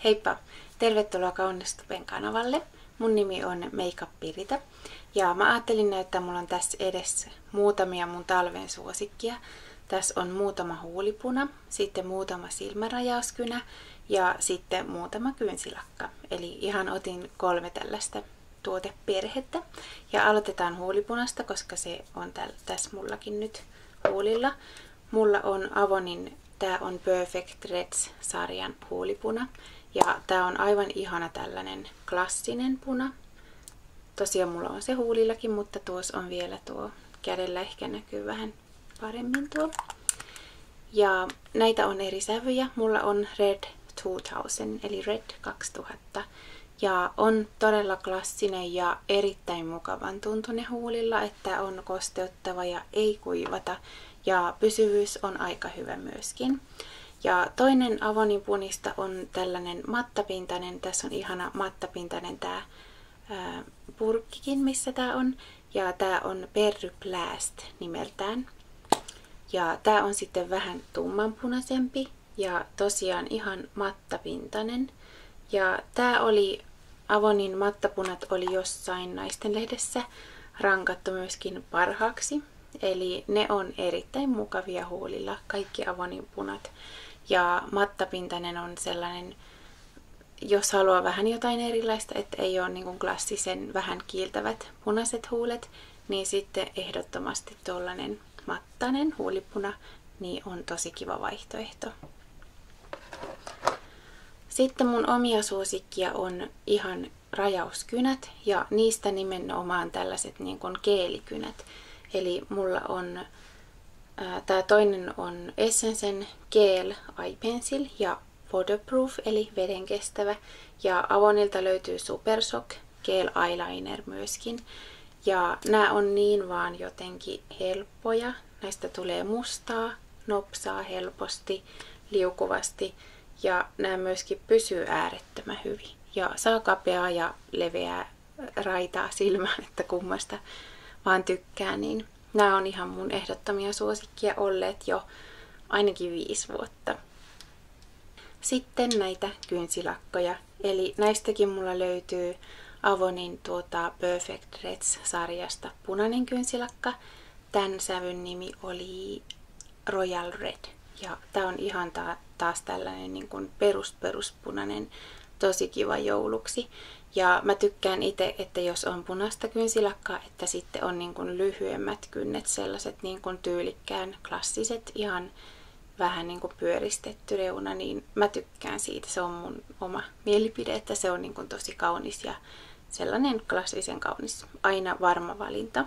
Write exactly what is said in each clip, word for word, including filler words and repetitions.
Heippa! Tervetuloa Kaunistuben kanavalle. Mun nimi on Makeup Pirita ja mä ajattelin näyttää, mulla on tässä edessä muutamia mun talven suosikkia. Tässä on muutama huulipuna, sitten muutama silmärajauskynä ja sitten muutama kynsilakka. Eli ihan otin kolme tällaista tuoteperhettä. Ja aloitetaan huulipunasta, koska se on täl, tässä mullakin nyt huulilla. Mulla on Avonin, tää on Perfect Reds-sarjan huulipuna. Ja tää on aivan ihana tällainen klassinen puna. Tosiaan mulla on se huulillakin, mutta tuossa on vielä tuo kädellä, ehkä näkyy vähän paremmin tuo. Ja näitä on eri sävyjä. Mulla on Red kaksituhatta, eli Red kaksituhatta. Ja on todella klassinen ja erittäin mukavan tuntunen huulilla, että on kosteuttava ja ei kuivata. Ja pysyvyys on aika hyvä myöskin. Ja toinen Avonin punista on tällainen mattapintainen. Tässä on ihana mattapintainen tää ää, purkkikin, missä tää on. Ja tää on Berry Blast nimeltään. Ja tää on sitten vähän tummanpunaisempi ja tosiaan ihan mattapintainen. Ja tää oli, Avonin mattapunat oli jossain naistenlehdessä rankattu myöskin parhaaksi. Eli ne on erittäin mukavia huulilla, kaikki Avonin punat. Ja mattapintainen on sellainen, jos haluaa vähän jotain erilaista, että ei ole niin kuin klassisen vähän kiiltävät punaiset huulet, niin sitten ehdottomasti tuollainen mattainen huulipuna niin on tosi kiva vaihtoehto. Sitten mun omia suosikkia on ihan rajauskynät ja niistä nimenomaan tällaiset niin kuin geelikynät. Eli mulla on Tämä toinen on Essencen Gel Eye Pencil ja Waterproof eli vedenkestävä. Ja Avonilta löytyy Super Shock Gel Eyeliner myöskin. Ja nämä on niin vaan jotenkin helppoja. Näistä tulee mustaa, nopsaa helposti, liukuvasti. Ja nämä myöskin pysyy äärettömän hyvin. Ja saa kapeaa ja leveää raitaa silmään, että kummasta vaan tykkää niin. Nämä on ihan mun ehdottomia suosikkia olleet jo ainakin viisi vuotta. Sitten näitä kynsilakkoja. Eli näistäkin mulla löytyy Avonin tuota Perfect Reds-sarjasta punainen kynsilakka. Tämän sävyn nimi oli Royal Red. Ja tää on ihan ta- taas tällainen niin kuin perus peruspunainen, tosi kiva jouluksi. Ja mä tykkään itse, että jos on punaista kynsilakkaa, että sitten on niin kuin lyhyemmät kynnet, sellaiset niin kuin tyylikkään klassiset, ihan vähän niin kuin pyöristetty reuna, niin mä tykkään siitä. Se on mun oma mielipide, että se on niin kuin tosi kaunis ja sellainen klassisen kaunis, aina varma valinta.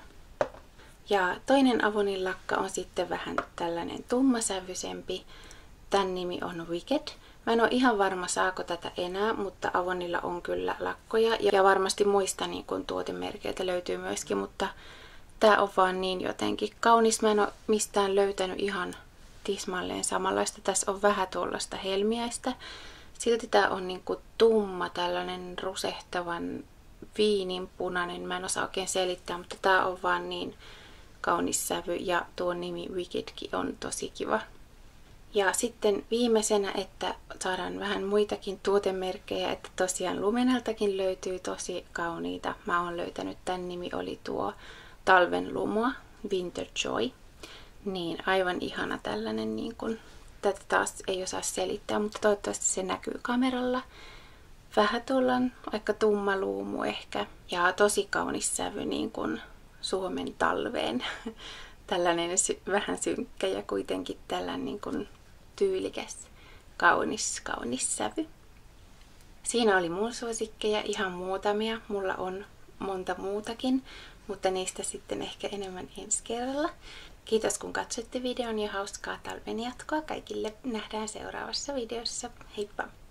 Ja toinen Avonin lakka on sitten vähän tällainen tummasävyisempi. Tän nimi on Wicked. Mä en ole ihan varma, saako tätä enää, mutta Avonilla on kyllä lakkoja. Ja varmasti muista niin kun tuotemerkeiltä löytyy myöskin, mutta tää on vaan niin jotenkin kaunis. Mä en ole mistään löytänyt ihan tismalleen samanlaista. Tässä on vähän tuollaista helmiäistä. Silti tää on niin kuin tumma, tällainen rusehtavan viininpunainen. Mä en osaa oikein selittää, mutta tää on vaan niin kaunis sävy. Ja tuo nimi Wickedkin on tosi kiva. Ja sitten viimeisenä, että saadaan vähän muitakin tuotemerkkejä, että tosiaan Lumeneltakin löytyy tosi kauniita. Mä oon löytänyt, tämän nimi oli tuo Talven Lumua, Winter Joy. Niin aivan ihana tällainen, niin kun, tätä taas ei osaa selittää, mutta toivottavasti se näkyy kameralla. Vähän tuollaan aika tumma luumu ehkä ja tosi kaunis sävy niin kuin Suomen talveen. Tällainen sy- vähän synkkä ja kuitenkin tällainen niin kuin tyylikäs, kaunis, kaunis sävy. Siinä oli mun suosikkeja ihan muutamia. Mulla on monta muutakin, mutta niistä sitten ehkä enemmän ensi kerralla. Kiitos kun katsoitte videon ja hauskaa talven jatkoa kaikille. Nähdään seuraavassa videossa. Heippa!